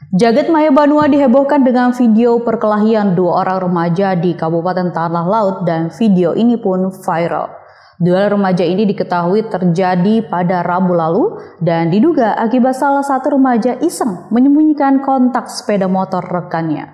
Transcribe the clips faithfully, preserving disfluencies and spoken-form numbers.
Jagat Maya Banua dihebohkan dengan video perkelahian dua orang remaja di Kabupaten Tanah Laut dan video ini pun viral. Duel remaja ini diketahui terjadi pada Rabu lalu dan diduga akibat salah satu remaja iseng menyembunyikan kontak sepeda motor rekannya.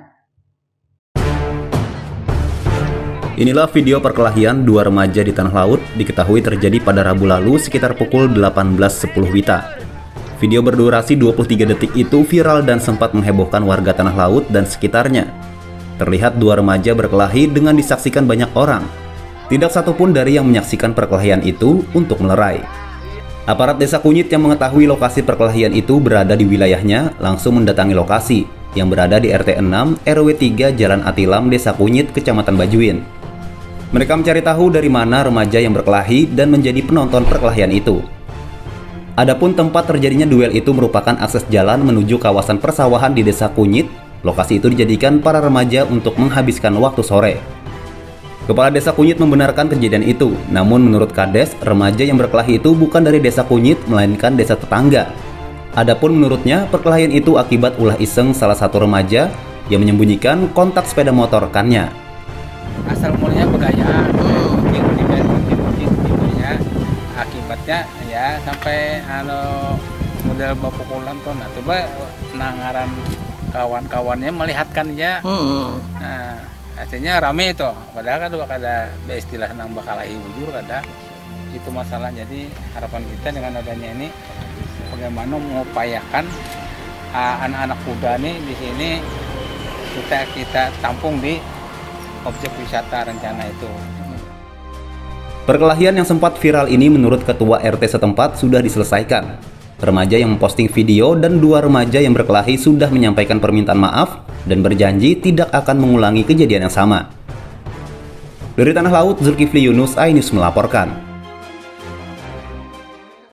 Inilah video perkelahian dua remaja di Tanah Laut diketahui terjadi pada Rabu lalu sekitar pukul delapan belas sepuluh Wita. Video berdurasi dua puluh tiga detik itu viral dan sempat menghebohkan warga Tanah Laut dan sekitarnya. Terlihat dua remaja berkelahi dengan disaksikan banyak orang. Tidak satupun dari yang menyaksikan perkelahian itu untuk melerai. Aparat Desa Kunyit yang mengetahui lokasi perkelahian itu berada di wilayahnya langsung mendatangi lokasi yang berada di R T enam R W tiga Jalan Atilam, Desa Kunyit, Kecamatan Bajuin. Mereka mencari tahu dari mana remaja yang berkelahi dan menjadi penonton perkelahian itu. Adapun tempat terjadinya duel itu merupakan akses jalan menuju kawasan persawahan di Desa Kunyit. Lokasi itu dijadikan para remaja untuk menghabiskan waktu sore. Kepala Desa Kunyit membenarkan kejadian itu, namun menurut Kades, remaja yang berkelahi itu bukan dari Desa Kunyit melainkan desa tetangga. Adapun menurutnya, perkelahian itu akibat ulah iseng salah satu remaja yang menyembunyikan kontak sepeda motor rekannya. Asal mulanya begaya, akibatnya ya sampai ano model bapukulan tuh, nah coba nangaran kawan-kawannya melihatkan ya, hmm. Nah artinya rame itu, padahal kan juga ada istilah nang bakalahi bujur kada itu masalah. Jadi harapan kita dengan adanya ini bagaimana mengupayakan anak-anak uh, muda nih di sini kita kita tampung di objek wisata rencana itu. Perkelahian yang sempat viral ini menurut ketua R T setempat sudah diselesaikan. Remaja yang memposting video dan dua remaja yang berkelahi sudah menyampaikan permintaan maaf dan berjanji tidak akan mengulangi kejadian yang sama. Dari Tanah Laut, Zulkifli Yunus, iNews melaporkan.